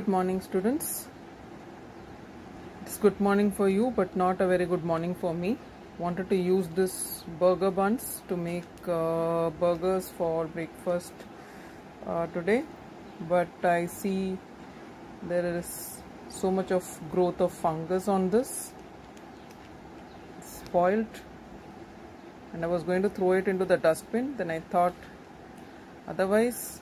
Good morning, students. It's good morning for you, but not a very good morning for me. Wanted to use this burger buns to make burgers for breakfast today, but I see there is so much of growth of fungus on this. It's spoiled, and I was going to throw it into the dustbin. Then I thought otherwise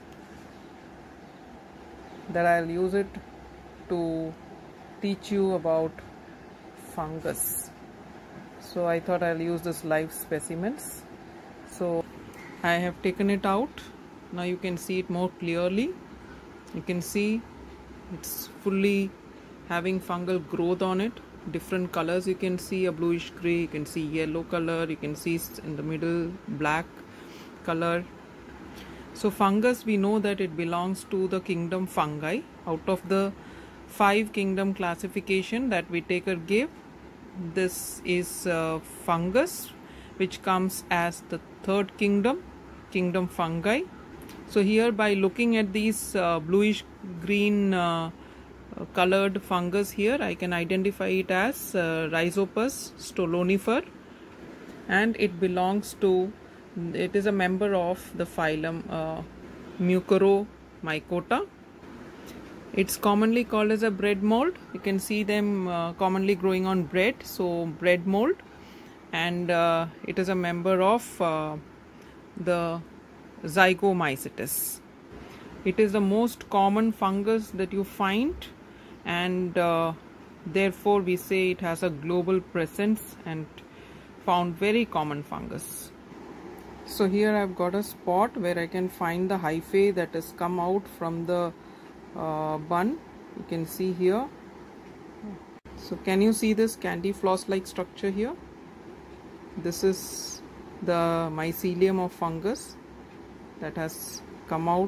that I'll use it to teach you about fungus. So I thought I'll use this live specimens. So I have taken it out. Now you can see it more clearly. You can see it's fully having fungal growth on it. Different colors you can see, a bluish gray, you can see yellow color, you can see in the middle black color. So fungus, we know that it belongs to the kingdom fungi. Out of the 5 kingdom classification that Whitaker gave, this is fungus, which comes as the 3rd kingdom, kingdom fungi. So here, by looking at these bluish green colored fungus here, I can identify it as Rhizopus stolonifer, and it belongs to, it is a member of the phylum Mucoromycota. It's commonly called as a bread mold. You can see them commonly growing on bread, so bread mold, and it is a member of the Zygomycetes. It is the most common fungus that you find, and therefore we say it has a global presence and found very common fungus. So here I've got a spot where I can find the hyphae that has come out from the bun. You can see here. So can you see this candy floss like structure here? This is the mycelium of fungus that has come out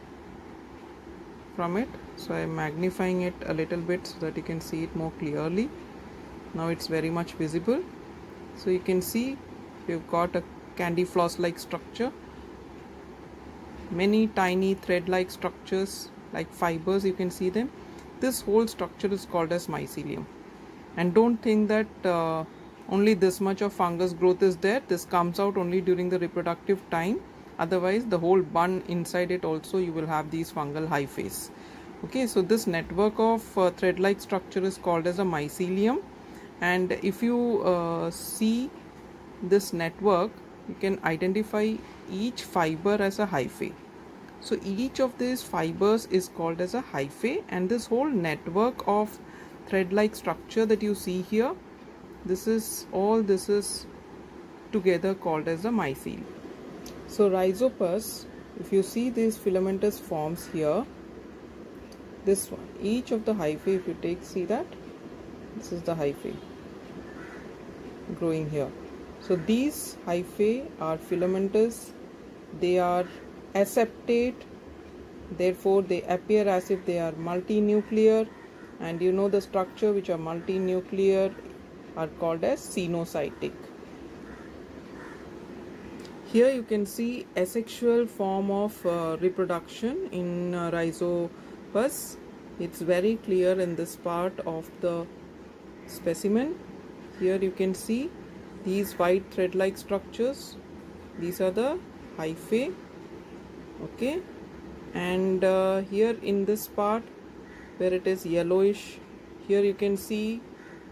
from it. So I am magnifying it a little bit so that you can see it more clearly. Now it's very much visible. So you can see we've got a candy floss like structure, many tiny thread like structures like fibers, you can see them. This whole structure is called as mycelium. And don't think that only this much of fungus growth is there. This comes out only during the reproductive time. Otherwise the whole bun inside it also you will have these fungal hyphae. Okay, so this network of thread like structure is called as a mycelium, and if you see this network, you can identify each fiber as a hyphae. So each of these fibers is called as a hyphae, and this whole network of thread like structure that you see here, this is together called as a mycelium. So Rhizopus, if you see these filamentous forms here, this one, each of the hyphae, if you take, see that this is the hyphae growing here. So these hyphae are filamentous, they are aseptate, therefore they appear as if they are multinuclear, and you know the structure which are multinuclear are called as cenocytic. Here you can see asexual form of reproduction in Rhizopus. It's very clear in this part of the specimen. Here you can see these white thread like structures, these are the hyphae. Okay, and here in this part where it is yellowish, here you can see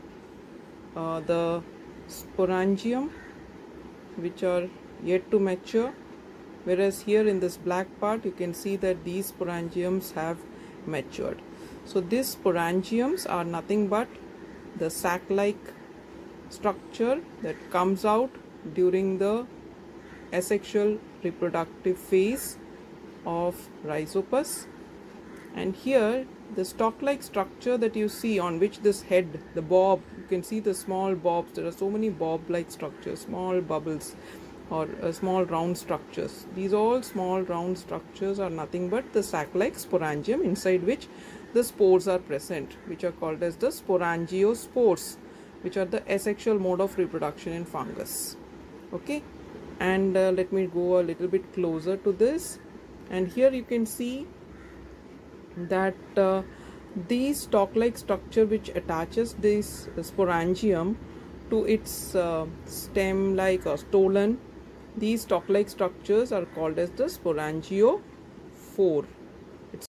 the sporangium which are yet to mature, whereas here in this black part you can see that these sporangiums have matured. So these sporangiums are nothing but the sac-like structure that comes out during the asexual reproductive phase of Rhizopus. And here the stalk-like structure that you see on which this head, the bob, you can see the small bobs. There are so many bob-like structures, small bubbles or small round structures. These all small round structures are nothing but the sac-like sporangium inside which the spores are present, which are called as the sporangiospores, which are the asexual mode of reproduction in fungus. Okay, and let me go a little bit closer to this, and here you can see that These stalk-like structure which attaches this sporangium to its stem-like or stolon, these stalk-like structures are called as the sporangiophore.